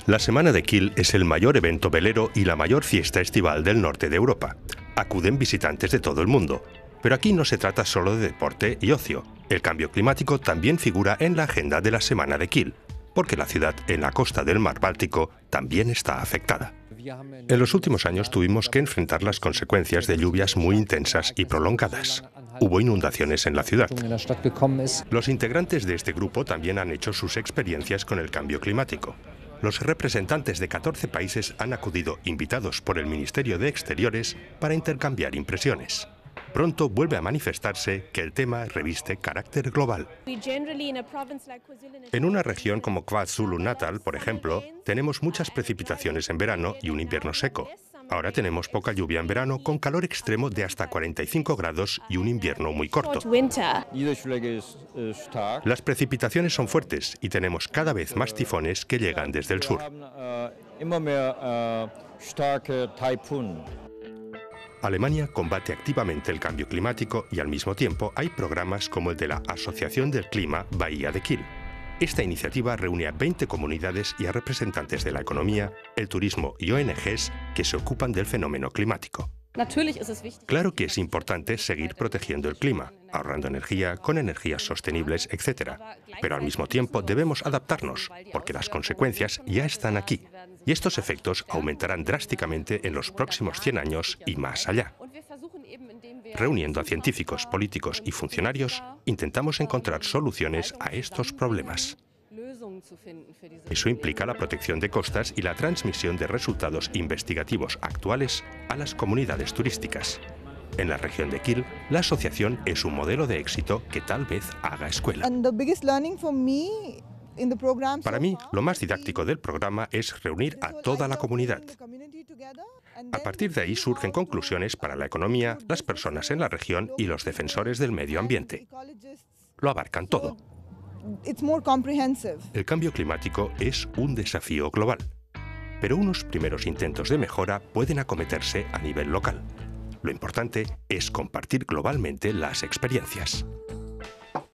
La Semana de Kiel es el mayor evento velero y la mayor fiesta estival del norte de Europa. Acuden visitantes de todo el mundo. Pero aquí no se trata solo de deporte y ocio. El cambio climático también figura en la agenda de la Semana de Kiel, porque la ciudad en la costa del mar Báltico también está afectada. En los últimos años tuvimos que enfrentar las consecuencias de lluvias muy intensas y prolongadas. Hubo inundaciones en la ciudad. Los integrantes de este grupo también han hecho sus experiencias con el cambio climático. Los representantes de 14 países han acudido, invitados por el Ministerio de Exteriores, para intercambiar impresiones. Pronto vuelve a manifestarse que el tema reviste carácter global. En una región como KwaZulu-Natal, por ejemplo, tenemos muchas precipitaciones en verano y un invierno seco. Ahora tenemos poca lluvia en verano, con calor extremo de hasta 45 grados y un invierno muy corto. Las precipitaciones son fuertes y tenemos cada vez más tifones que llegan desde el sur. Alemania combate activamente el cambio climático y al mismo tiempo hay programas como el de la Asociación del Clima Bahía de Kiel. Esta iniciativa reúne a 20 comunidades y a representantes de la economía, el turismo y ONGs que se ocupan del fenómeno climático. Claro que es importante seguir protegiendo el clima, ahorrando energía, con energías sostenibles, etc. Pero al mismo tiempo debemos adaptarnos, porque las consecuencias ya están aquí. Y estos efectos aumentarán drásticamente en los próximos 100 años y más allá. Reuniendo a científicos, políticos y funcionarios, intentamos encontrar soluciones a estos problemas. Eso implica la protección de costas y la transmisión de resultados investigativos actuales a las comunidades turísticas. En la región de Kiel, la asociación es un modelo de éxito que tal vez haga escuela. Para mí, lo más didáctico del programa es reunir a toda la comunidad. A partir de ahí surgen conclusiones para la economía, las personas en la región y los defensores del medio ambiente. Lo abarcan todo. El cambio climático es un desafío global, pero unos primeros intentos de mejora pueden acometerse a nivel local. Lo importante es compartir globalmente las experiencias.